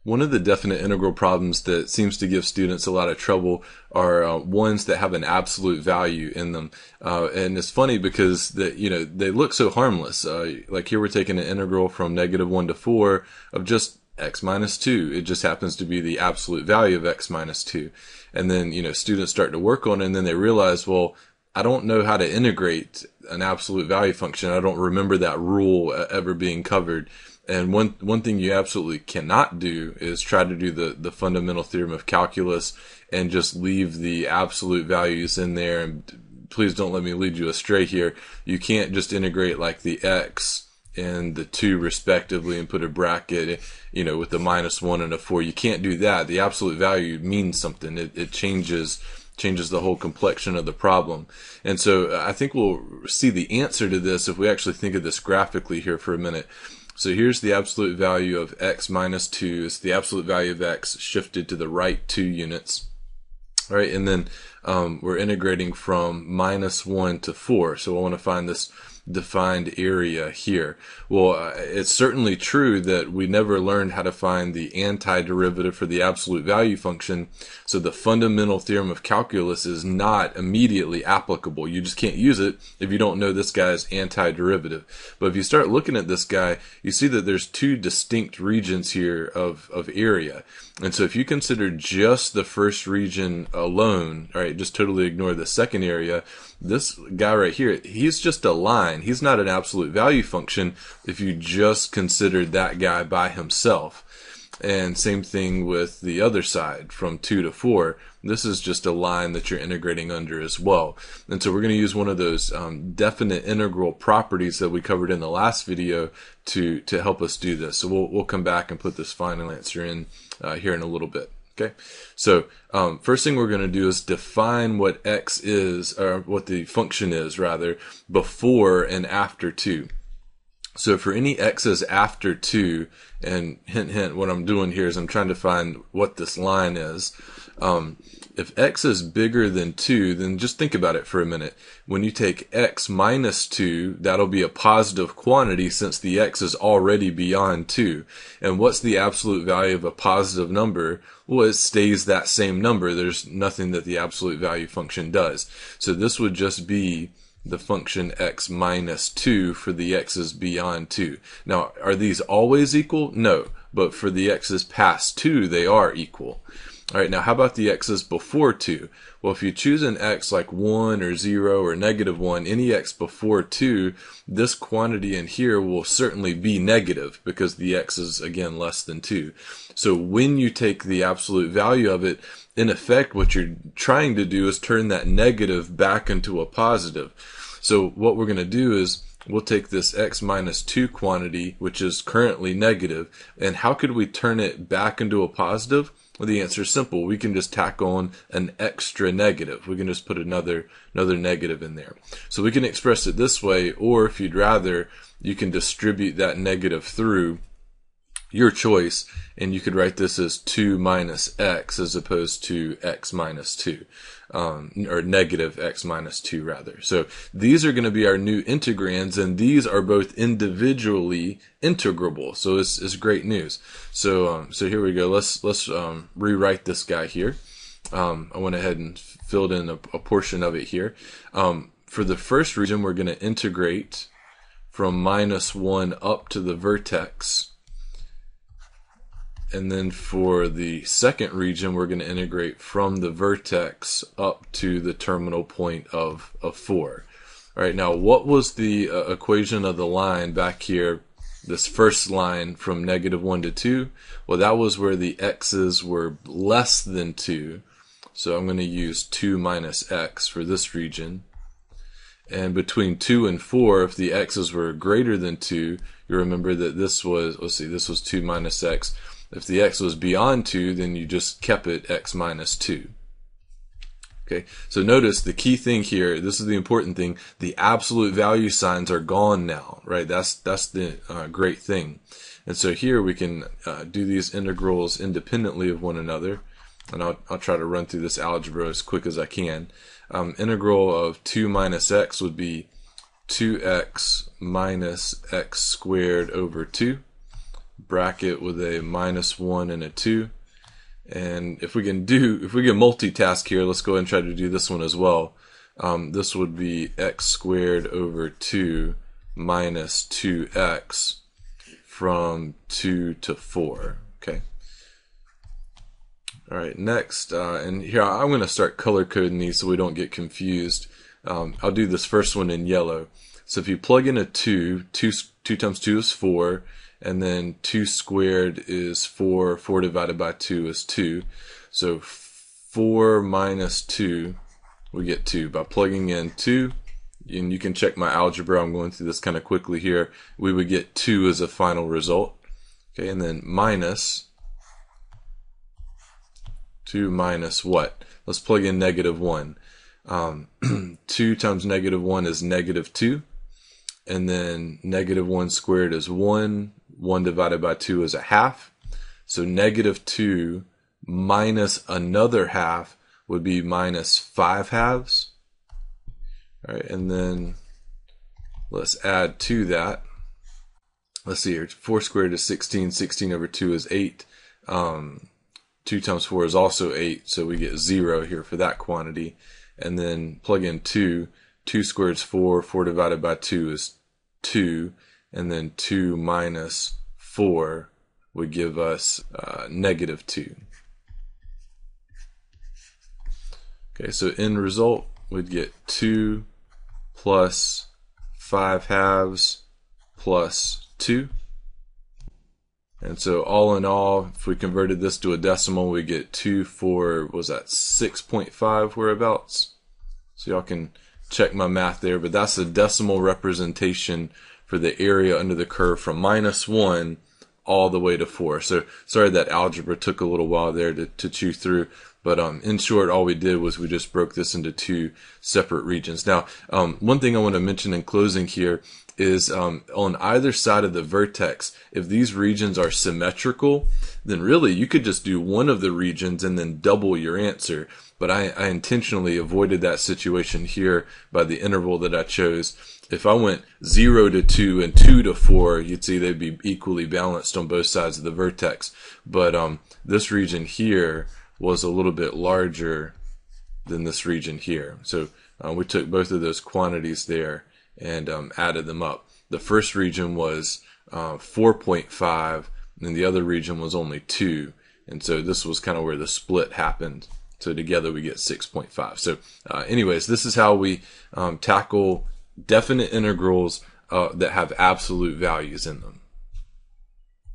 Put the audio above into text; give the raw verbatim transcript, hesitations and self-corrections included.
One of the definite integral problems that seems to give students a lot of trouble are uh, ones that have an absolute value in them. Uh, and it's funny because that, you know, they look so harmless. Uh, like here we're taking an integral from negative one to four of just x minus two. It just happens to be the absolute value of x minus two. And then, you know, students start to work on it and then they realize, well, I don't know how to integrate an absolute value function. I don't remember that rule ever being covered. And one one thing you absolutely cannot do is try to do the, the fundamental theorem of calculus and just leave the absolute values in there. And please don't let me lead you astray here. You can't just integrate like the x and the two respectively and put a bracket, you know, with the minus one and a four. You can't do that. The absolute value means something. It, it changes changes the whole complexion of the problem. And so I think we'll see the answer to this if we actually think of this graphically here for a minute. So here's the absolute value of x minus two. It's the absolute value of x shifted to the right two units. All right, and then um, we're integrating from minus one to four. So I want to find this defined area here. Well, uh, it's certainly true that we never learned how to find the antiderivative for the absolute value function, so the fundamental theorem of calculus is not immediately applicable. You just can't use it if you don't know this guy's antiderivative. But if you start looking at this guy, you see that there's two distinct regions here of, of area. And so if you consider just the first region alone, all right, just totally ignore the second area, this guy right here, he's just a line. He's not an absolute value function if you just considered that guy by himself. And same thing with the other side, from two to four. This is just a line that you're integrating under as well. And so we're going to use one of those um, definite integral properties that we covered in the last video to, to help us do this. So we'll, we'll come back and put this final answer in uh, here in a little bit. Okay, so um, first thing we're going to do is define what x is, or what the function is rather, before and after two. So for any x's after two, and hint hint, what I'm doing here is I'm trying to find what this line is. Um, if x is bigger than two, then just think about it for a minute. When you take x minus two, that'll be a positive quantity since the x is already beyond two. And what's the absolute value of a positive number? Well, it stays that same number. There's nothing that the absolute value function does. So this would just be the function x minus two for the x's beyond two. Now, are these always equal? No. But for the x's past two, they are equal. All right, now how about the x's before two? Well, if you choose an x like one or zero or negative one, any x before two, this quantity in here will certainly be negative because the x is, again, less than two. So when you take the absolute value of it, in effect, what you're trying to do is turn that negative back into a positive. So what we're going to do is we'll take this x minus two quantity, which is currently negative, and how could we turn it back into a positive? Well, the answer is simple. We can just tack on an extra negative. We can just put another another negative in there. So we can express it this way, or if you'd rather, you can distribute that negative through, your choice, and you could write this as two minus x as opposed to x minus two, um, or negative x minus two rather. So these are going to be our new integrands, and these are both individually integrable. So it's, it's great news. So um, so here we go. Let's let's um, rewrite this guy here. Um, I went ahead and filled in a, a portion of it here. Um, for the first region, we're going to integrate from minus one up to the vertex. And then for the second region, we're going to integrate from the vertex up to the terminal point of, of four. All right, now what was the uh, equation of the line back here, this first line from negative one to two? Well, that was where the x's were less than two. So I'm going to use two minus x for this region. And between two and four, if the x's were greater than two, you remember that this was, let's see, this was two minus x. If the x was beyond two, then you just kept it x minus two. Okay, so notice the key thing here, this is the important thing, the absolute value signs are gone now, right? That's that's the uh, great thing. And so here we can uh, do these integrals independently of one another. And I'll, I'll try to run through this algebra as quick as I can. Um, integral of two minus x would be two x minus x squared over two. bracket with a minus one and a two. And if we can do, if we can multitask here, let's go ahead and try to do this one as well. Um, this would be x squared over two minus two x from two to four. Okay. All right, next, uh, and here I'm going to start color coding these so we don't get confused. Um, I'll do this first one in yellow. So if you plug in a two, two, two times two is four, and then two squared is four, four divided by two is two. So four minus two, we get two. By plugging in two, and you can check my algebra, I'm going through this kind of quickly here, we would get two as a final result. Okay, and then minus two minus what? Let's plug in negative one. Um, two times negative one is negative two. And then negative one squared is one. one divided by two is a half. So negative two minus another half would be minus five halves. All right, and then let's add to that. Let's see here. four squared is sixteen. sixteen over two is eight. Um, two times four is also eight, so we get zero here for that quantity. And then plug in two. two squared is four. four divided by two is two. And then two minus four would give us uh, negative two. Okay, so end result, we'd get two plus five halves plus two. And so all in all, if we converted this to a decimal, we get two for, was that six point five whereabouts? So y'all can check my math there, but that's a decimal representation for the area under the curve from minus one all the way to four. So sorry that algebra took a little while there to, to chew through. But um, in short, all we did was we just broke this into two separate regions. Now, um, one thing I want to mention in closing here is um, on either side of the vertex, if these regions are symmetrical, then really you could just do one of the regions and then double your answer. But I, I intentionally avoided that situation here by the interval that I chose. If I went zero to two and two to four, you'd see they'd be equally balanced on both sides of the vertex. But um, this region here was a little bit larger than this region here. So uh, we took both of those quantities there and um, added them up. The first region was uh, four point five, and the other region was only two. And so this was kind of where the split happened. So together we get six point five. So uh, anyways, this is how we um, tackle definite integrals uh, that have absolute values in them.